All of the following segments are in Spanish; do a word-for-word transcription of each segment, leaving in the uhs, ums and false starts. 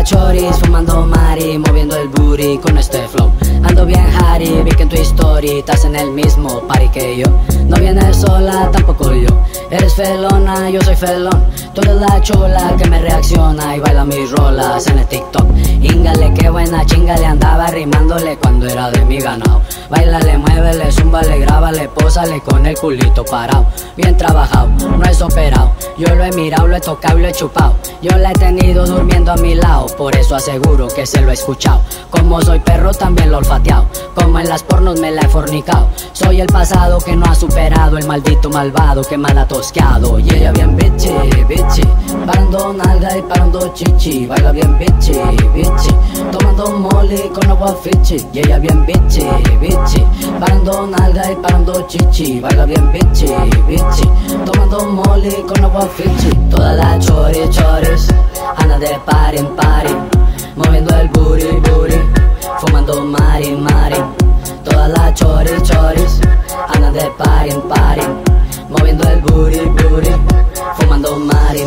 choris, fumando mari, moviendo el booty con este flow. Ando bien Harry, vi que en tu story estás en el mismo party que yo. No vienes sola, tampoco yo. Eres felona, yo soy felón. Tú eres la chula que me reacciona y baila mis rolas en el TikTok. Íngale, qué buena chinga, le andaba rimándole cuando era de mi ganado. Báilale, muévele, zúmbale, grábale, pósale con el culito parado. Bien trabajado, no es operado. Yo lo he mirado, lo he tocado y lo he chupado. Yo la he tenido durmiendo a mi lado, por eso aseguro que se lo he escuchado. Como soy perro también lo he olfateado, como en las pornos me la he fornicado. Soy el pasado que no ha superado, el maldito malvado que mal ha tosqueado. Y ella bien bitchy, bitchy, parando nalga y parando chichi. Baila bien bitchy, bitchy, tomando molly con agua fichi. Y ella bien bitchy, bitchy, parando nalga y parando chichi. Baila bien bitchy, bitchy, tomando molly con agua fichi. Toda la chori, choris, anda de party en party, moviendo el booty, booty, fumando mari, mari. Toda la choris, choris, anda de party en party, moviendo el booty, booty, fumando mari,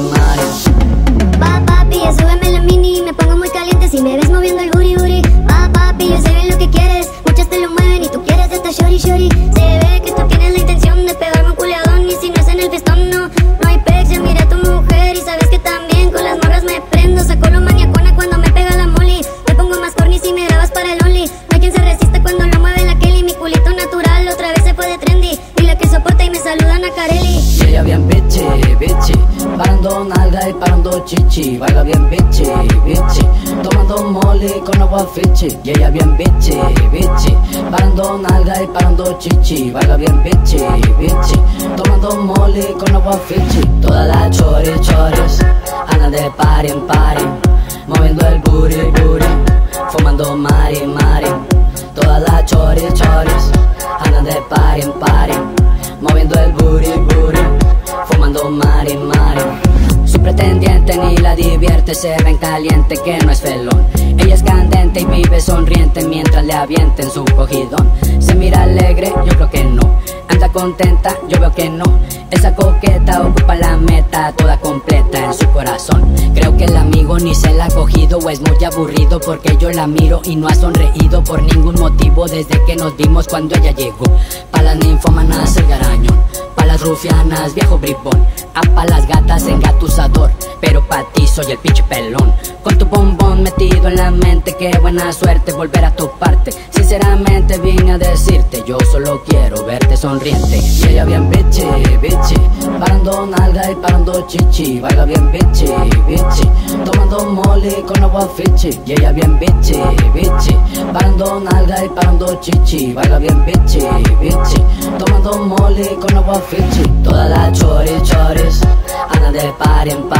mari. Va papi, ya súbeme la mini, me pongo muy caliente si me ves moviendo el booty, booty. Va papi, yo sé bien lo que quieres, muchas te lo mueven y tú quieres esta shorty, shorty. Se ve que tú tienes la intención de pegarme un culeadón y si no es en el pistón, no, no hay pex. Ya miré a tu mujer y sabes que también con las morras me prendo. Saco lo maniacona cuando me pega la molly, me pongo más corny si me grabas para el only. No hay quien se resista cuando lo mueve la Kelly, mi culito natural otra vez se fue de trendy. Dile que soporta y me saludan a Carelli. Y ella bien bitchy, bitchy, parando nalga y parando chichi. Baila bien bitchy, bitchy, tomando molly con agua fichi. Y ella bien bitchy, bitchy, parando nalga y parando chichi. Baila bien bitchy, bitchy, tomando molly con agua fichi. Toda la chori, choris, anda de party en party, moviendo el booty, booty, fumando mari, mari. Toda la chori, choris, anda de party en party, moviendo el booty, booty, fumando mari, mari. Su pretendiente ni la divierte, se ven caliente que no es felón. Ella es candente y vive sonriente mientras le avienten su cogidón. Se mira alegre, yo creo que no. Anda contenta, yo veo que no. Esa coqueta ocupa la meta toda completa en su corazón. Creo que el amigo ni se la ha cogido o es muy aburrido porque yo la miro y no ha sonreído por ningún motivo desde que nos vimos cuando ella llegó. Pa' las ninfómanas el garañón, pa' las rufianas viejo bribón, a pa' las gatas engatusador, pero pa' ti soy el pinche pelón. Con tu bombón metido en la mente, qué buena suerte volver a toparte. Sinceramente vine a decirte, yo solo quiero verte sonriente. Y ella bien bitchy, bitchy, parando nalga y parando chichi. Baila bien bitchy, bitchy, tomando molly con agua fichi. Y ella bien bitchy, bitchy, parando nalga y parando chichi. Baila bien bitchy, bitchy, tomando molly con agua fichi. Toda la chori, choris, anda de party en party,